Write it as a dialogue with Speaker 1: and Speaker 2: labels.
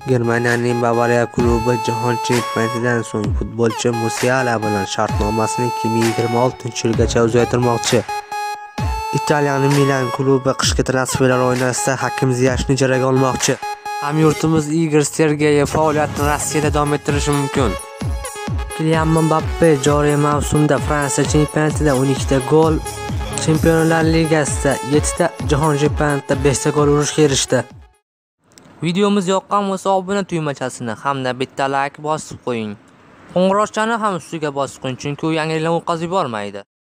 Speaker 1: Germaniyaning Bavariya klubi Jahon chempionatidan so'ng futbolchi Musiala bilan shartnomasini 2026-yilgacha uzaytirmoqchi. Italiyaning Milan klubi qishki transferlar oynasida Hakim Ziyechni ijaraga olmoqchi. Hamyurtimiz Igor Sergeyev faoliyatini Rossiyada davom ettirishi mumkin. Kylian Mbappe joriy mavsumda Fransiya chempionatida 12 ta gol, Chempionlar Ligasida 7 ta, Jahon chempionatida 5 ta gol urishga erishdi. Videomiz yoqqan bo'lsa obuna tugmachasini hamda bitta like bosib qo'ying. Qo'ng'iroqchani ham ustiga bosib qo'ying, chunki u yangiliklar o'tkazib yubormaydi.